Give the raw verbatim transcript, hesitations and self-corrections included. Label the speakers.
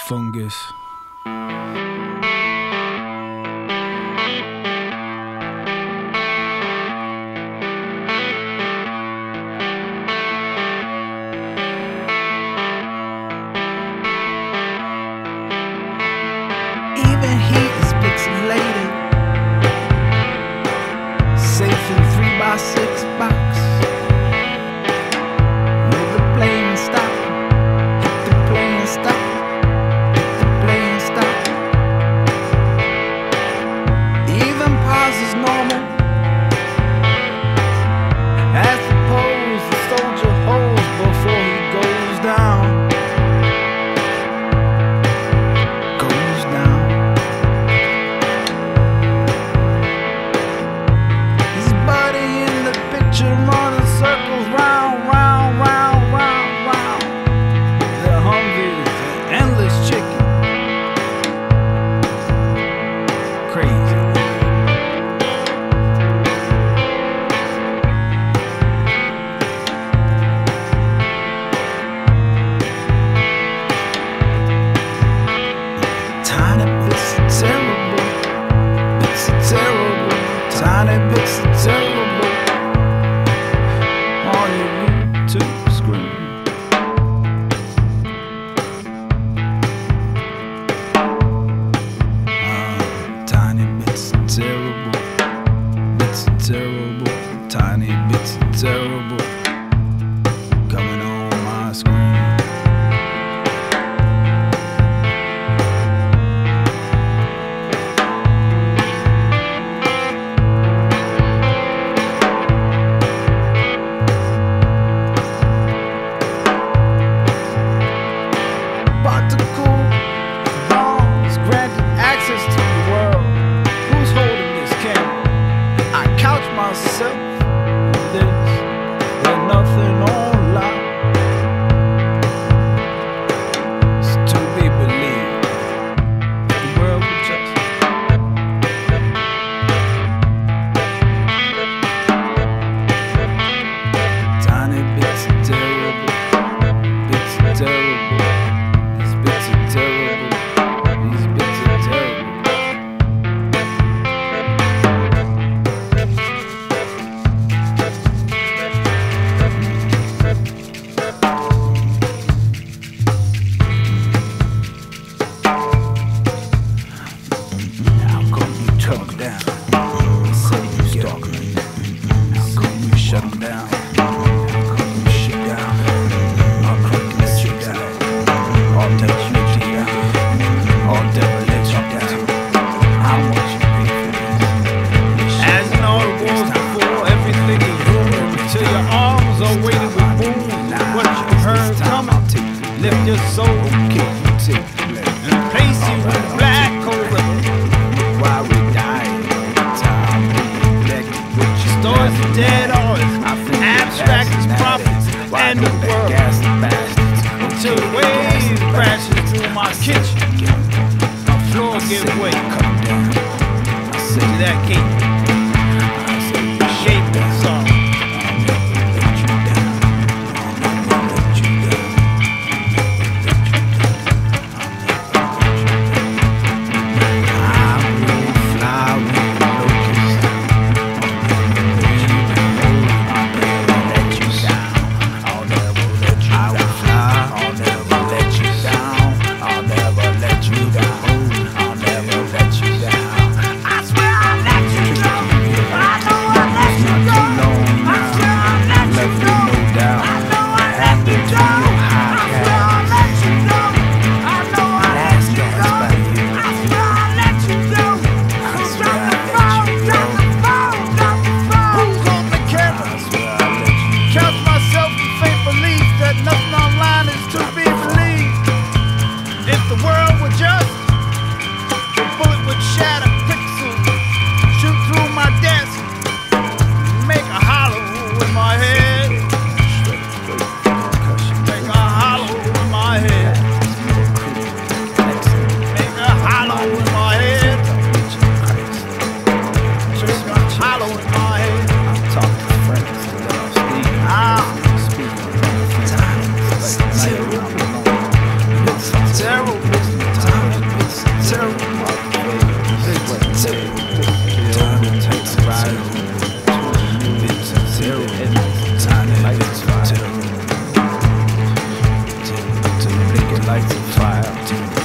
Speaker 1: fungus.
Speaker 2: Even heat is pixelated, safe in three by six box. Move the plane stop, hit the plane stop, hit the plane stop. Even pause is normal, as the pose the soldier holds before he goes down. Goes down. His body in the picture running circles round, round, round, round, round. The Humvee's an endless chicken. Crazy. Tiny bits of terrible, bits of terrible, tiny bits of terrible on your YouTube screen. Ah, tiny bits of terrible, bits of terrible, tiny bits of terrible coming on my screen. Particle bombs granted access to the world. Who's holding this camera? I couch myself with this. There's nothing online. It's to be believed. The world will just tiny bits of terrible, bits of terrible. These bits are terrible. These bits are terrible. How come you talk down? Say you stalk me. How come you shut 'em down? How come you shut down? How come you let you down? All day you let you down. All day I let you down. How much you pay for this? As in all the wars before, everything is ruined until your arms are weighted with wounds. What you heard coming, lift your soul, kick you till and replace you with black cola. Why we dying? Time we neglected what you stores of dead oils, abstract as prophets and the world. Until the wave crashes through my kitchen, my floor gives way. To that gate, shape that song. I swear I'll let you down. lights a fire.